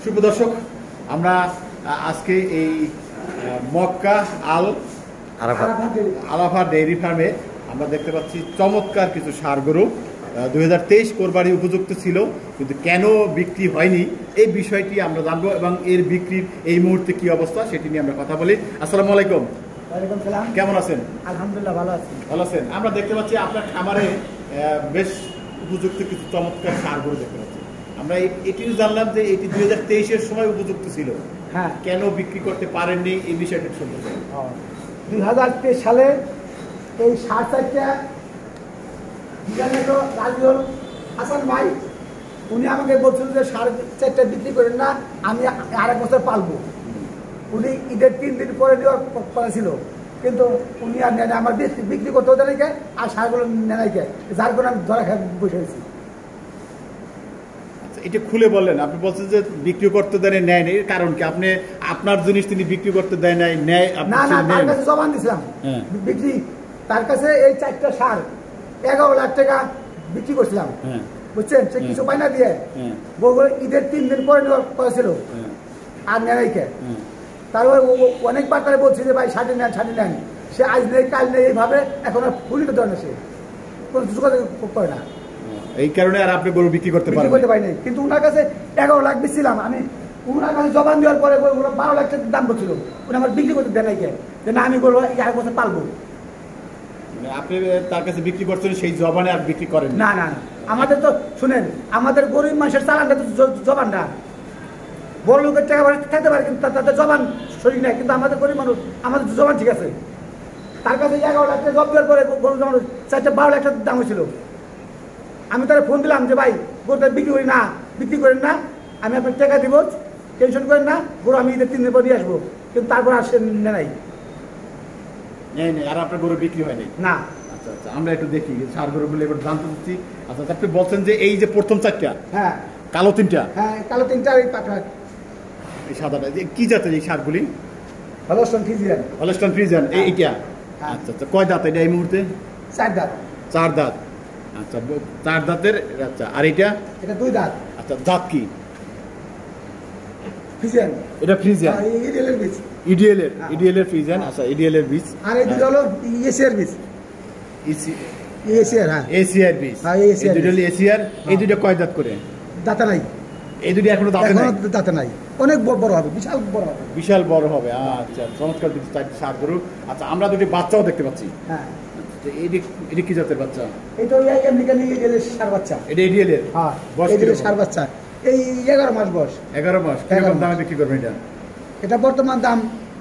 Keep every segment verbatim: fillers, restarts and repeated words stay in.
শুভ দর্শক, আমরা আজকে এই মক্কা আল আরাফা ডেইরি ফার্মে আমরা দেখতে পাচ্ছি চমৎকার কিছু ষাঁড় গরু দুই হাজার তেইশ কোরবানি উপযুক্ত ছিল, কিন্তু কেন বিক্রি হয়নি এই বিষয়টি আমরা জানবো এবং এর বিক্রির এই মুহূর্তে কি অবস্থা সেটি নিয়ে আমরা কথা বলি। আসসালামু আলাইকুম। ওয়ালাইকুম সালাম। কেমন আছেন? আলহামদুলিল্লাহ ভালো আছি। ভালো আছেন? আমরা দেখতে পাচ্ছি আপনার খামারে বেশ উপযুক্ত কিছু চমৎকার ষাঁড় গরু দেখতে পাচ্ছি। আমরা এটিও জানলাম যে এটি দুই হাজার তেইশের সময় উপযুক্ত ছিল, হ্যাঁ, কেন বিক্রি করতে পারেননি এই বিষয়টা শুনতে চাই। দুই হাজার তেইশ সালে এই ষাট চারটা রাজিউল হাসান ভাই উনি আমাকে বলছিল যে সাড়ে চারটা বিক্রি করেন না, আমি আরেক বছর পালবো। উনি ঈদের তিন দিন পরে নেওয়ার কথা ছিল, কিন্তু উনি আর নেন আমার বিক্রি করতে হতে নাকি আর সারগুলো নেনাইকে, যার কোনো আমি ধরা খাই বসে হয়েছি। এটা খুলে বললেন, আপনি বলছেন যে বিক্রি করতে দেন নেয় নেই, কারণ কি? আপনি আপনার জিনিস তিনি বিক্রি করতে দেয় নাই, নেয় না না, তার কাছে জবান দিছিলাম বিক্রি, তার কাছে এই চারটা সার এগারো লাখ টাকা বিক্রি করছিলাম, বুঝছেন? সে কিছু পায় না দিয়ে বউগুলো ঈদের তিন দিন পরে নেওয়ার কথা ছিল আর নেনাইকে। তারপরে অনেকবার তারা বলছে যে ভাই শাড়ি নেন শাড়ি নেন, সে আজ নেই কাল নেই এইভাবে এখন আর ফুলিতে ধরে না, সে কোনো যোগাযোগ করে না, এই কারণে আর আপনি গরু বিক্রি করতে পারেন করতে পারি নাই। কিন্তু ওনার কাছে এগারো লাখ বেচছিলাম আমি, ওনার কাছে জবান দেওয়ার পরে গরুগুলো বারো লাখ টাকা দাম করছিল, উনি আমার বিক্রি করতে দেয় নাই কে, যে না আমি গরু এক বছর পালবো। আপনি তার কাছে বিক্রি করছেন সেই জবানে আর বিক্রি করেন না? না না, আমাদের তো শুনেন, আমাদের গরিব মানুষের চালানটা তো জবানটা, বড় লোকের টাকা থাকতে পারে কিন্তু তাদের জবান শরীর নেই, কিন্তু আমাদের গরিব মানুষ আমাদের জবান ঠিক আছে। তার কাছে এগারো লাখ টাকা জব দেওয়ার পরে গরু জমা চারটা বারো লাখ টাকা দাম হয়েছিল। আমি তারা ফোন দিলাম যে ভাই গরুটা বিক্রি করি না, বিক্রি করেন না, আমি আপনার টাকা দিব, টেনশন করেন না, গরু আমি ঈদের তিন দিন পর নিয়ে আসবো, কিন্তু তারপর আর সে নাই আর আপনার গরু বিক্রি হয়নি না। আচ্ছা আচ্ছা, আমরা একটু দেখি ষাঁড় গরুগুলো এবার জানতে চাচ্ছি। আচ্ছা, আপনি বলছেন যে এই যে প্রথম চারটা, হ্যাঁ কালো তিনটা, হ্যাঁ কালো তিনটা, এই পাঠা এই সাদাটা কি জাতের এই ষাঁড়গুলি? Holstein Friesian. হলস্টন ফ্রিজিয়ান, এইটা আচ্ছা আচ্ছা, কয় দাঁত এটা এই মুহূর্তে? চার দাঁত। চার দাঁত, আচ্ছা চার দাঁতের। আচ্ছা, আর এটা? এটা দুই দাঁত। আচ্ছা, জাত কি? ফ্রিজিয়ান। এটা ফ্রিজিয়ান, ইডিএলের বীজ। ইডিএলের ইডিএলের ফ্রিজিয়ান। আচ্ছা, ইডিএলের বীজ। আর এই দুটো হলো এসিআর বীজ। ইসি এসিআর, হ্যাঁ এসিআর বীজ। হ্যাঁ এই দুটো হলো এসিআর। এই দুটো কয় দাঁত করে? দাঁতা নাই, এই দুটো এখনো দাঁতে নাই। দাঁতে নাই, অনেক বড় হবে, বিশাল বড় হবে, বিশাল বড় হবে। আচ্ছা, চমৎকার দুটো চারটি ষাঁড় গরু। আচ্ছা, আমরা দুটি বাচ্চাও দেখতে পাচ্ছি। হ্যাঁ, এটা কি জাতের বাচ্চা? এটা ওই আমেরিকান ইডিএলের ষাঁড় বাচ্চা। এটা ইডিএলের? হ্যাঁ, ইডিএলের ষাঁড় বাচ্চা, এই এগারো মাস বয়স। এগারো মাস। কিরকম দামে বিক্রি করবেন এটা? এটা বর্তমান দাম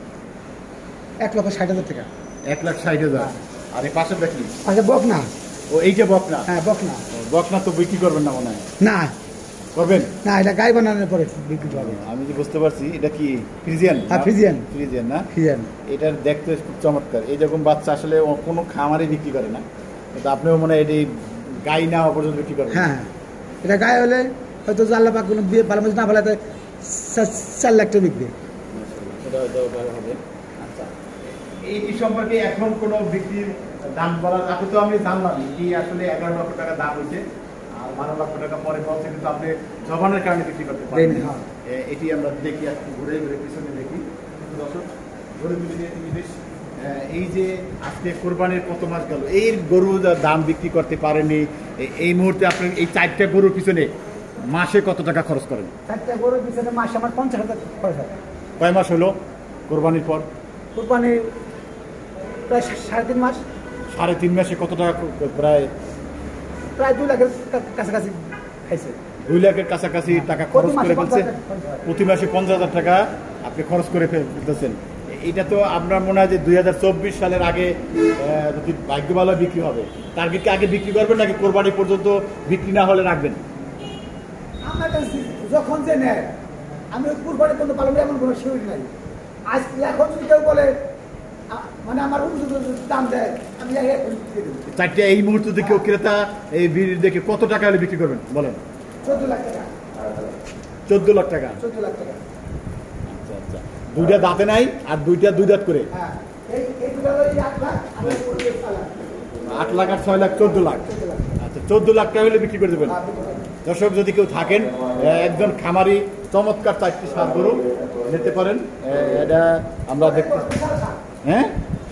এক লক্ষ ষাট হাজার টাকা। এক লাখ ষাট হাজার। আর এই পাশে দেখি? আচ্ছা, বকনা। ও, এইটা বকনা? হ্যাঁ বকনা। বকনা তো বিক্রি করবেন না মনে হয়? না করবেন না, এটা গাই বানানোর পরে বিক্রি করবে। আমি যে বুঝতে পারছি এটা কি ফ্রিজিয়ান? হ্যাঁ ফ্রিজিয়ান। ফ্রিজিয়ান না? ফ্রিজিয়ান। এটার দেখতে খুব চমৎকার। এই রকম বাচ্চা আসলে কোনো খামারে বিক্রি করে না, কিন্তু আপনিও মনে হয় এটি গাই না হওয়া পর্যন্ত বিক্রি করেন? হ্যাঁ, এটা গায়ে হলে হয়তো জাল্লা পাক কোনো ভালো মতো না ভালো চার লাখ টাকা বিকবে। হবে। আচ্ছা, এইটি সম্পর্কে এখন কোনো বিক্রির দাম বলা? আপনি তো আমি জানলাম কি আসলে এগারো লক্ষ টাকা দাম হয়েছে আর বারো লক্ষ টাকা পরে বলছে, কিন্তু আপনি জবানের কারণে বিক্রি করতে পারেন। এটি আমরা দেখি, একটু ঘুরে ঘুরে পিছনে দেখি। দর্শক ঘুরে ঘুরে জিনিস, এই যে আজকে কোরবানির কত মাস গেল, এই গরু দাম বিক্রি করতে পারেনি, এই মুহূর্তে আপনি এই চারটা গরুর পিছনে মাসে কত টাকা খরচ করেন? চারটা গরুর পিছনে মাসে আমার পঞ্চাশ হাজার খরচ হয়। কয় মাস হলো কোরবানির পর? কোরবানির প্রায় সাড়ে তিন মাস। সাড়ে তিন মাসে কত টাকা? প্রায় প্রায় দুই লাখের কাছাকাছি খাইছে। দুই লাখের কাছাকাছি টাকা খরচ করে ফেলছে। প্রতি মাসে পঞ্চাশ হাজার টাকা আপনি খরচ করে ফেলতেছেন। এটা তো আপনার মনে হয় যে দুই হাজার চব্বিশ সালের আগে যদি ভাগ্য ভালো বিক্রি হবে, টার্গেটকে আগে বিক্রি করবেন নাকি কোরবানি পর্যন্ত বিক্রি না হলে রাখবেন? আমার কাছে যখন যে নেয় আমি কোরবানি পর্যন্ত পালন, এমন কোনো শিউরি নাই। আজ এখন যদি কেউ বলে মানে আমার দাম দেয়, আমি চারটে এই মুহূর্তে কেউ ক্রেতা এই ভিড় দেখে কত টাকা হলে বিক্রি করবেন বলেন? চোদ্দ লাখ টাকা। চোদ্দ লাখ টাকা? চোদ্দ লাখ টাকা। আচ্ছা আচ্ছা, দুইটা দাঁতে নাই আর দুইটা দুই দাঁত করে? হ্যাঁ, আট লাখ আর ছয় লাখ চোদ্দ লাখ। আচ্ছা, চোদ্দ লাখ টাকা হলে বিক্রি করে দেবেন। দর্শক যদি কেউ থাকেন, একজন খামারি চমৎকার চারটি সার গরু নিতে পারেন। এটা আমরা দেখতে, হ্যাঁ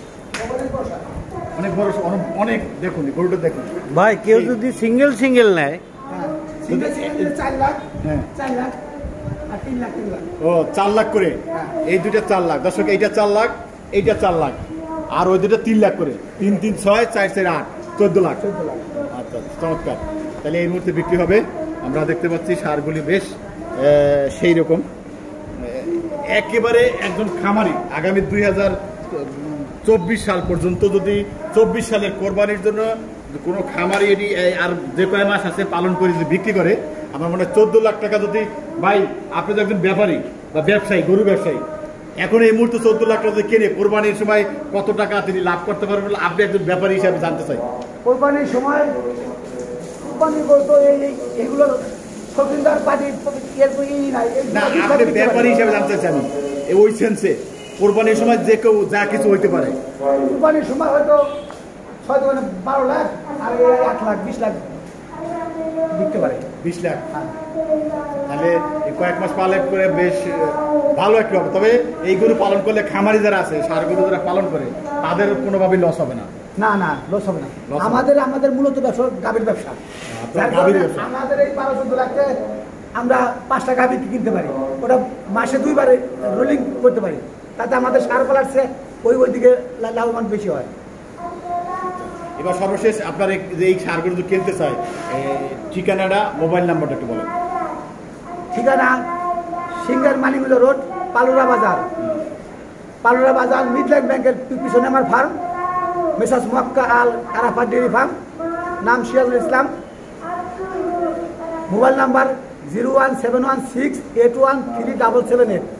অনেক বড়, অনেক অনেক দেখুন গরুটা দেখুন ভাই কেউ যদি সিঙ্গেল সিঙ্গেল নেয়, সিঙ্গেল সিঙ্গেল চার লাখ, হ্যাঁ চার লাখ আর তিন লাখ তিন লাখ ও চার লাখ করে, এই দুইটা চার লাখ দর্শক, এইটা চার লাখ, এইটা চার লাখ, আর ওই দুটো তিন লাখ করে, তিন তিন ছয় চার চার আট চোদ্দ লাখ। চোদ্দ লাখ। আচ্ছা চমৎকার, তাহলে এই মুহূর্তে বিক্রি হবে। আমরা দেখতে পাচ্ছি সারগুলি বেশ সেই রকম, একেবারে একজন খামারি আগামী দুই হাজার চব্বিশ সাল পর্যন্ত যদি চব্বিশ সালের কোরবানির জন্য কোনো খামারি এটি আর যে কয় মাস আছে পালন করে যদি বিক্রি করে, আমার মনে হয় চোদ্দ লাখ টাকা যদি, ভাই আপনি তো একজন ব্যাপারী বা ব্যবসায়ী, গরু ব্যবসায়ী, এখন এই মুহূর্তে চোদ্দ লাখ টাকা যদি কিনে কোরবানির সময় কত টাকা তিনি লাভ করতে পারবেন বলে আপনি একজন ব্যাপারী হিসাবে জানতে চাই। কোরবানির সময় কোরবানি করতো এই এগুলোর শৌখিনদার পার্টি এর ই নাই, না আপনি ব্যাপারী হিসাবে জানতে চাই আমি ওই সেন্সে, কোরবানির সময় যে কেউ যা কিছু হইতে পারে, কোরবানির সময় হয়তো হয়তো মানে বারো লাখ আর এক লাখ বিশ লাখ বিকতে পারে। বিশ লাখ তাহলে এই কয়েক মাস পালন করে বেশ ভালো একটু হবে। তবে এই গরু পালন করলে খামারি যারা আছে, সার গরু যারা পালন করে, তাদের কোনোভাবেই লস হবে না। না না লস হবে না। Loss হবে। আমাদের আমাদের মূলত ব্যবসা গাভীর ব্যবসা। আপনার যার গাভীর কারণে ব্যবসা। আমাদের এই বারো চোদ্দ লাখে আমরা পাঁচটা গাভী কিনতে পারি, ওটা মাসে দুইবারে রোলিং করতে পারি, তাতে আমাদের সার পালাচ্ছে ওই ওই দিকে লা- লাভবান বেশি হয়। এবার সর্বশেষ আপনার এই- যে এই সারগুলো যদি কিনতে চায়, এই ঠিকানাটা, মোবাইল নাম্বারটা একটু বলেন। ঠিকানা সিঙ্গার মানিগুলো রোড, পালুরা বাজার। পালুরা বাজার মিডল্যান্ড ব্যাংকের পি- পিছনে আমার farm, messrs Makka Al Arafat dairy farm, নাম Sirajul Islam. Mobile number zero one seven one six eight one three double seven eight.